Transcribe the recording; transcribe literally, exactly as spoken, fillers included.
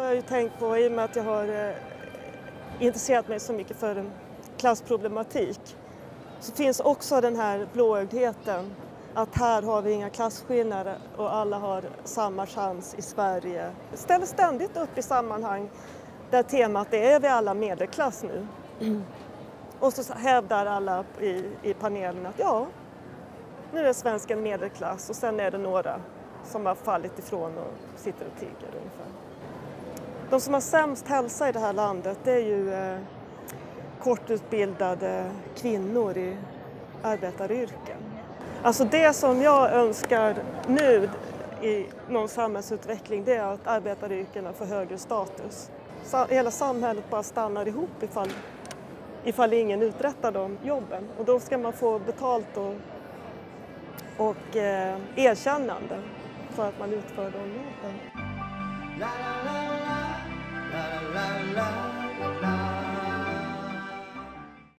jag ju tänkt på, i och med att jag har eh, intresserat mig så mycket för klassproblematik, så finns också den här blåögdheten. Att här har vi inga klasskillnader och alla har samma chans i Sverige. Jag ställer ständigt upp i sammanhang där temat är, är vi alla medelklass nu? Mm. Och så hävdar alla i, i panelen att ja, nu är svensken medelklass och sen är det några som har fallit ifrån och sitter och tigger ungefär. De som har sämst hälsa i det här landet, det är ju eh, kortutbildade kvinnor i arbetaryrken. Alltså det som jag önskar nu i någon samhällsutveckling, det är att arbetaryrkena får högre status. Hela samhället bara stannar ihop ifall, ifall ingen uträttar de jobben. Och då ska man få betalt och, och eh, erkännande för att man utför de jobben.